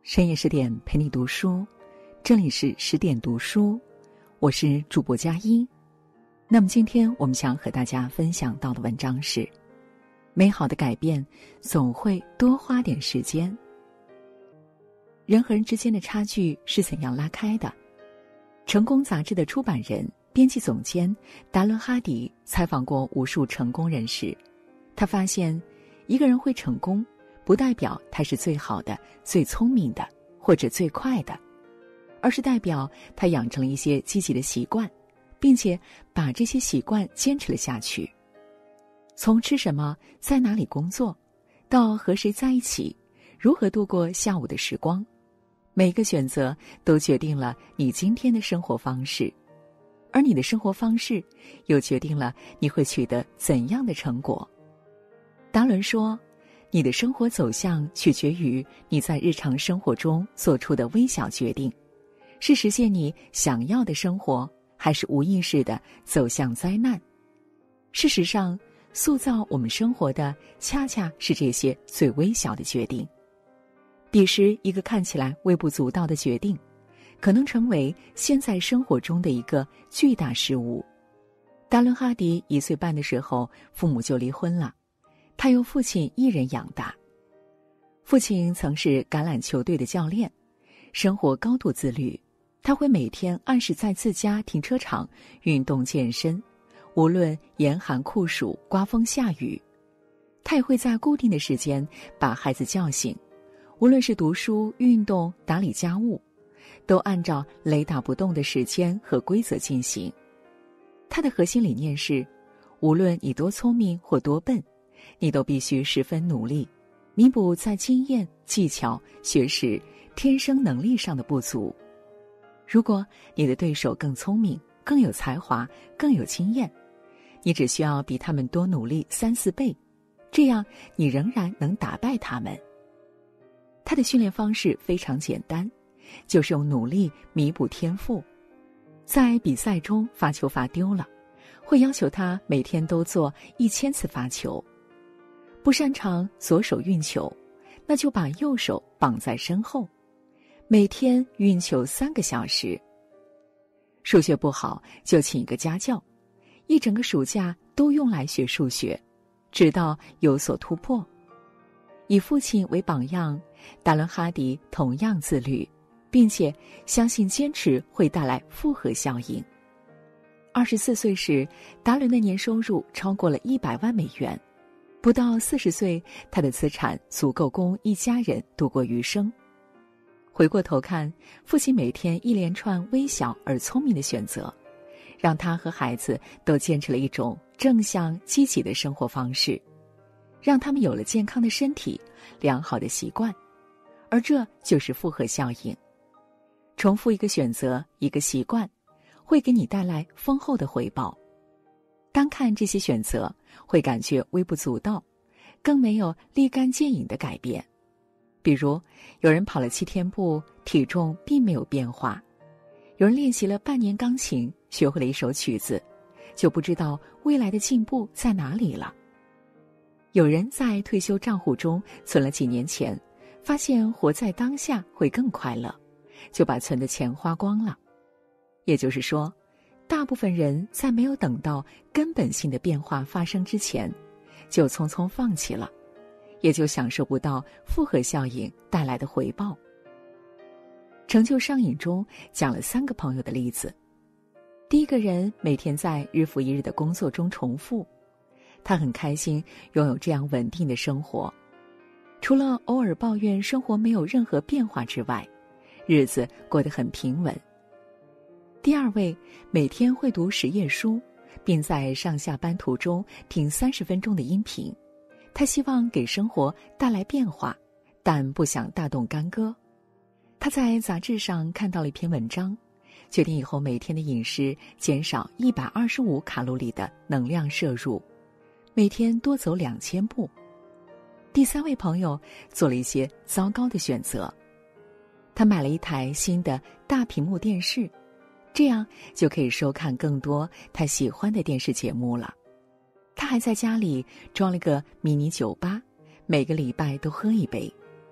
深夜10点陪你读书，这里是10点读书，我是主播佳音。那么今天我们想和大家分享到的文章是：美好的改变总会多花点时间。人和人之间的差距是怎样拉开的？成功杂志的出版人、编辑总监达伦·哈迪采访过无数成功人士，他发现一个人会成功，不代表他是最好的、最聪明的或者最快的，而是代表他养成了一些积极的习惯，并且把这些习惯坚持了下去。从吃什么、在哪里工作，到和谁在一起，如何度过下午的时光，每个选择都决定了你今天的生活方式，而你的生活方式又决定了你会取得怎样的成果。达伦说，你的生活走向取决于你在日常生活中做出的微小决定，是实现你想要的生活，还是无意识地走向灾难。事实上，塑造我们生活的恰恰是这些最微小的决定。彼时一个看起来微不足道的决定，可能成为现在生活中的一个巨大事物。达伦·哈迪1岁半的时候，父母就离婚了，他由父亲一人养大。父亲曾是橄榄球队的教练，生活高度自律，他会每天按时在自家停车场运动健身，无论严寒酷暑、刮风下雨。他也会在固定的时间把孩子叫醒，无论是读书、运动、打理家务，都按照雷打不动的时间和规则进行。他的核心理念是，无论你多聪明或多笨，你都必须十分努力，弥补在经验、技巧、学识、天生能力上的不足。如果你的对手更聪明、更有才华、更有经验，你只需要比他们多努力3、4倍，这样你仍然能打败他们。他的训练方式非常简单，就是用努力弥补天赋。在比赛中发球罚丢了，会要求他每天都做1000次罚球。不擅长左手运球，那就把右手绑在身后，每天运球3个小时。数学不好就请一个家教，一整个暑假都用来学数学，直到有所突破。以父亲为榜样，达伦·哈迪同样自律，并且相信坚持会带来复合效应。24岁时，达伦的年收入超过了100万美元。不到40岁，他的资产足够供一家人度过余生。回过头看，父亲每天一连串微小而聪明的选择，让他和孩子都坚持了一种正向积极的生活方式，让他们有了健康的身体、良好的习惯，而这就是复合效应。重复一个选择、一个习惯，会给你带来丰厚的回报。单看这些选择，会感觉微不足道，更没有立竿见影的改变。比如，有人跑了7天步，体重并没有变化；有人练习了半年钢琴，学会了一首曲子，就不知道未来的进步在哪里了。有人在退休账户中存了几年钱，发现活在当下会更快乐，就把存的钱花光了。也就是说，大部分人在没有等到根本性的变化发生之前，就匆匆放弃了，也就享受不到复合效应带来的回报。成就上瘾中讲了3个朋友的例子。第一个人每天在日复一日的工作中重复，他很开心拥有这样稳定的生活，除了偶尔抱怨生活没有任何变化之外，日子过得很平稳。第二位每天会读10页书，并在上下班途中听30分钟的音频，他希望给生活带来变化，但不想大动干戈。他在杂志上看到了一篇文章，决定以后每天的饮食减少125卡路里的能量摄入，每天多走2000步。第3位朋友做了一些糟糕的选择，他买了一台新的大屏幕电视，这样就可以收看更多他喜欢的电视节目了。他还在家里装了个迷你酒吧，每个礼拜都喝一杯。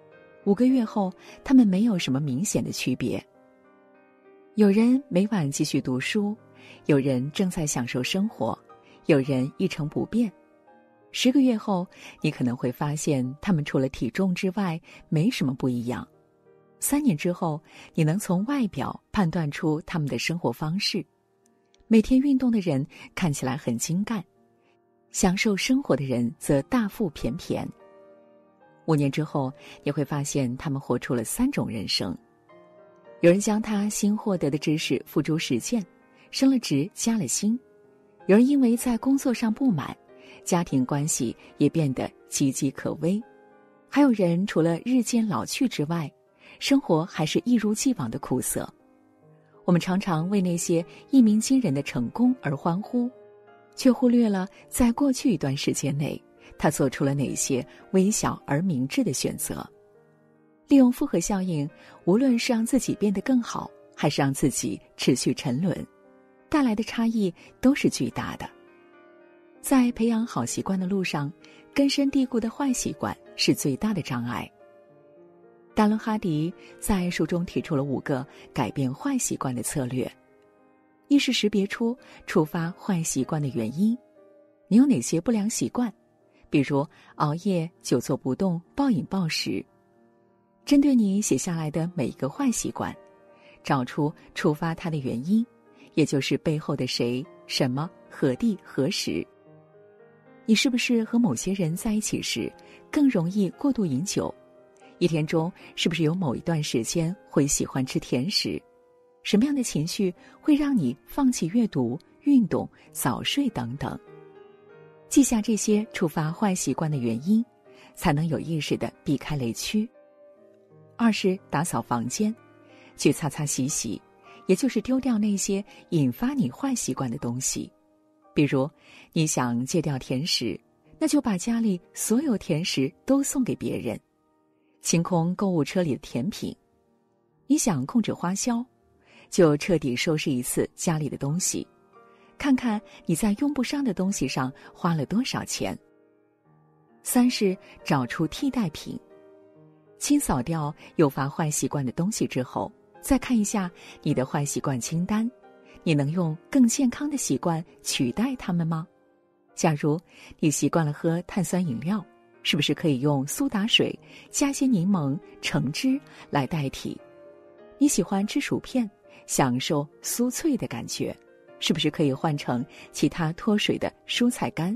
5个月后，他们没有什么明显的区别。有人每晚继续读书，有人正在享受生活，有人一成不变。10个月后，你可能会发现他们除了体重之外没什么不一样。3年之后，你能从外表判断出他们的生活方式。每天运动的人看起来很精干，享受生活的人则大腹便便。5年之后，你会发现他们活出了3种人生。有人将他新获得的知识付诸实践，升了职加了薪；有人因为在工作上不满，家庭关系也变得岌岌可危；还有人除了日渐老去之外，生活还是一如既往的苦涩。我们常常为那些一鸣惊人的成功而欢呼，却忽略了在过去一段时间内，他做出了哪些微小而明智的选择。利用复合效应，无论是让自己变得更好，还是让自己持续沉沦，带来的差异都是巨大的。在培养好习惯的路上，根深蒂固的坏习惯是最大的障碍。达伦哈迪在书中提出了5个改变坏习惯的策略。一是识别出触发坏习惯的原因，你有哪些不良习惯，比如熬夜、久坐不动、暴饮暴食。针对你写下来的每一个坏习惯，找出触发它的原因，也就是背后的谁、什么、何地、何时。你是不是和某些人在一起时更容易过度饮酒？一天中是不是有某一段时间会喜欢吃甜食？什么样的情绪会让你放弃阅读、运动、早睡等等？记下这些触发坏习惯的原因，才能有意识地避开雷区。2是打扫房间，去擦擦洗洗，也就是丢掉那些引发你坏习惯的东西。比如你想戒掉甜食，那就把家里所有甜食都送给别人，清空购物车里的甜品。你想控制花销，就彻底收拾一次家里的东西，看看你在用不上的东西上花了多少钱。3是找出替代品，清扫掉诱发坏习惯的东西之后，再看一下你的坏习惯清单，你能用更健康的习惯取代它们吗？假如你习惯了喝碳酸饮料，是不是可以用苏打水加些柠檬、橙汁来代替？你喜欢吃薯片，享受酥脆的感觉，是不是可以换成其他脱水的蔬菜干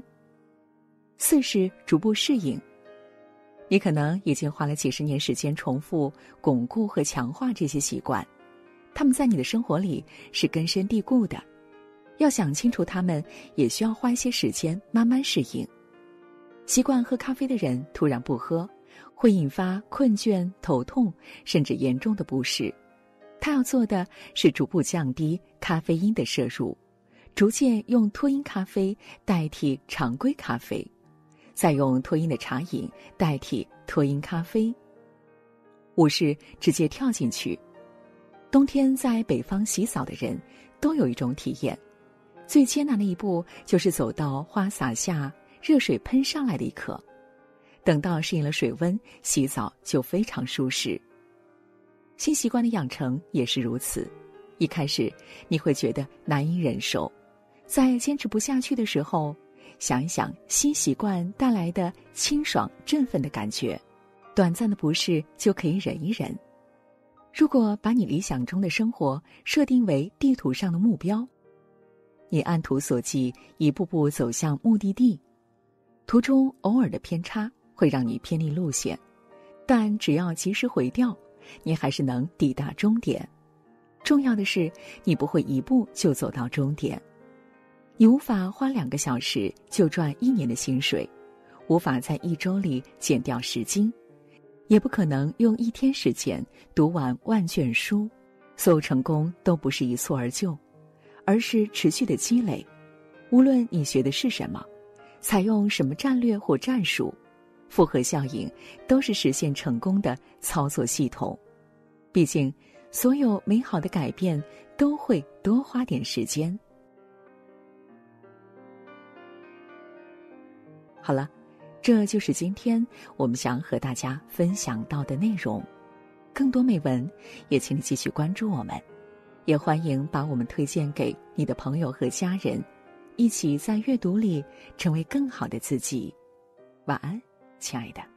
？4是逐步适应。你可能已经花了几十年时间重复、巩固和强化这些习惯，它们在你的生活里是根深蒂固的。要想清楚它们，也需要花一些时间慢慢适应。习惯喝咖啡的人突然不喝，会引发困倦、头痛，甚至严重的不适。他要做的是逐步降低咖啡因的摄入，逐渐用脱因咖啡代替常规咖啡，再用脱因的茶饮代替脱因咖啡。5是直接跳进去。冬天在北方洗澡的人都有一种体验，最艰难的一步就是走到花洒下，热水喷上来的一刻。等到适应了水温，洗澡就非常舒适。新习惯的养成也是如此，一开始你会觉得难以忍受，在坚持不下去的时候，想一想新习惯带来的清爽振奋的感觉，短暂的不适就可以忍一忍。如果把你理想中的生活设定为地图上的目标，你按图索骥，一步步走向目的地，途中偶尔的偏差会让你偏离路线，但只要及时回调，你还是能抵达终点。重要的是，你不会一步就走到终点。你无法花2个小时就赚1年的薪水，无法在1周里减掉10斤，也不可能用1天时间读完万卷书。所有成功都不是一蹴而就，而是持续的积累。无论你学的是什么，采用什么战略或战术，复合效应都是实现成功的操作系统。毕竟，所有美好的改变都会多花点时间。好了， 这就是今天我们想和大家分享到的内容。更多美文，也请你继续关注我们，也欢迎把我们推荐给你的朋友和家人，一起在阅读里成为更好的自己。晚安，亲爱的。